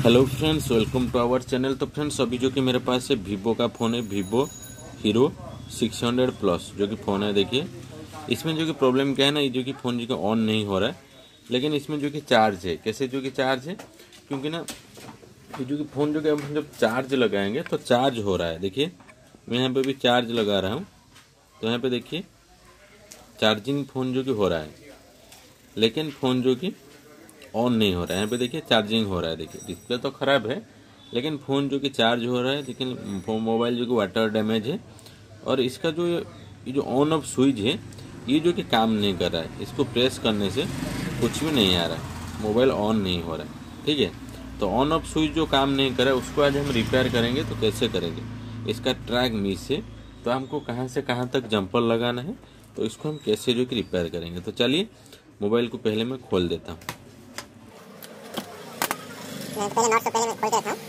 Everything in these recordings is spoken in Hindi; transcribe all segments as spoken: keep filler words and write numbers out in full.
Hello friends, welcome to our channel. तो फ्रेंड्स, अभी जो कि मेरे पास है वीवो का फ़ोन है, Vivo hero six hundred plus जो कि फ़ोन है। देखिए इसमें जो कि प्रॉब्लम क्या है ना, ये जो कि फ़ोन जो कि ऑन नहीं हो रहा है, लेकिन इसमें जो कि चार्ज है। कैसे जो कि चार्ज है, क्योंकि ना ये जो कि फ़ोन जो कि हम जब चार्ज लगाएंगे तो चार्ज हो रहा है। देखिए मैं यहाँ पे भी चार्ज लगा रहा हूँ, तो यहाँ पे देखिए चार्जिंग फ़ोन जो कि हो रहा है, लेकिन फ़ोन जो कि ऑन नहीं हो रहा है। यहाँ पे देखिए चार्जिंग हो रहा है। देखिए डिस्प्ले तो ख़राब है, लेकिन फ़ोन जो कि चार्ज हो रहा है, लेकिन मोबाइल जो कि वाटर डैमेज है। और इसका जो ये जो ऑन ऑफ स्विच है, ये जो कि काम नहीं कर रहा है। इसको प्रेस करने से कुछ भी नहीं आ रहा है, मोबाइल ऑन नहीं हो रहा है। ठीक है, तो ऑन ऑफ स्विच जो काम नहीं कर रहा है उसको आज हम रिपेयर करेंगे। तो कैसे करेंगे, इसका ट्रैक मिस है, तो हमको कहाँ से कहाँ तक जंपर लगाना है, तो इसको हम कैसे जो कि रिपेयर करेंगे। तो चलिए मोबाइल को पहले मैं खोल देता हूँ। मैं पहले नॉट से पहले मैं खोल के रखा हूँ।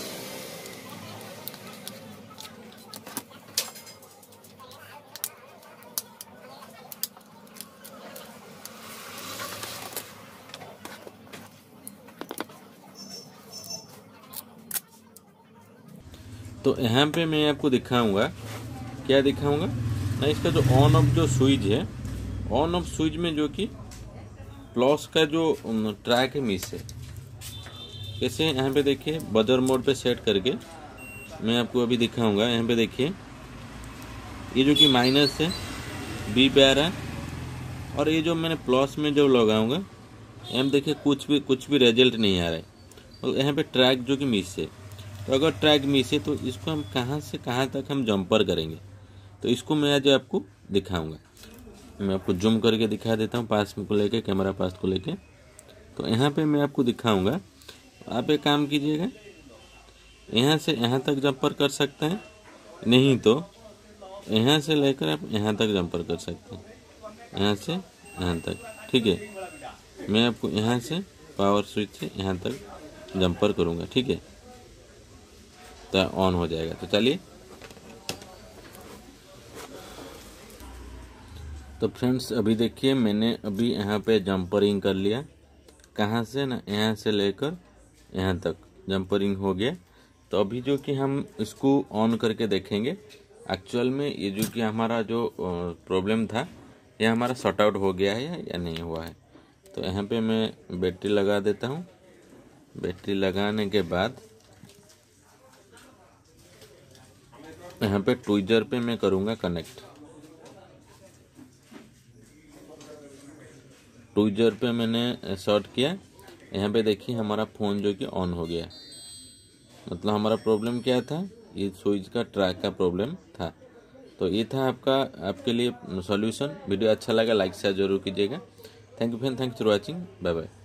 तो यहाँ पे मैं आपको दिखाऊंगा, क्या दिखाऊंगा ना, इसका जो ऑन ऑफ जो स्विच है, ऑन ऑफ स्विच में जो कि प्लस का जो ट्रैक है मिस है। कैसे, यहाँ पे देखिए बजर मोड पे सेट करके मैं आपको अभी दिखाऊंगा। यहाँ पे देखिए ये जो कि माइनस है, बी पे आ रहा है, और ये जो मैंने प्लस में जो लगाऊंगा, यहाँ पे देखिए कुछ भी कुछ भी रिजल्ट नहीं आ रहा है, और यहाँ पे ट्रैक जो कि मिस है। तो अगर ट्रैक मिस है तो इसको हम कहाँ से कहाँ तक हम जंपर करेंगे, तो इसको मैं आज आपको दिखाऊंगा। मैं आपको जूम करके दिखा देता हूँ, पास में को लेके, कैमरा पास को लेके। तो यहाँ पे मैं आपको दिखाऊंगा। आप एक काम कीजिएगा, यहाँ से यहाँ तक जंपर कर सकते हैं, नहीं तो यहाँ से लेकर आप यहाँ तक जंपर कर सकते हैं, यहाँ से यहाँ तक। ठीक है, मैं आपको यहाँ से पावर स्विच से यहाँ तक जंपर करूँगा। ठीक है, तो ऑन हो जाएगा। तो चलिए, तो फ्रेंड्स अभी देखिए मैंने अभी यहाँ पे जंपरिंग कर लिया। कहाँ से ना, यहाँ से लेकर यहाँ तक जंपरिंग हो गया। तो अभी जो कि हम इसको ऑन करके देखेंगे एक्चुअल में ये जो कि हमारा जो प्रॉब्लम था, ये हमारा सॉर्ट आउट हो गया है या नहीं हुआ है। तो यहाँ पे मैं बैटरी लगा देता हूँ। बैटरी लगाने के बाद यहाँ पे ट्विजर पे मैं करूँगा कनेक्ट। ट्विजर पे मैंने शॉर्ट किया। यहाँ पे देखिए हमारा फ़ोन जो कि ऑन हो गया। मतलब हमारा प्रॉब्लम क्या था, ये स्विच का ट्रैक का प्रॉब्लम था। तो ये था आपका आपके लिए सॉल्यूशन। वीडियो अच्छा लगा लाइक शेयर जरूर कीजिएगा। Thank you friend, thanks for watching, bye bye.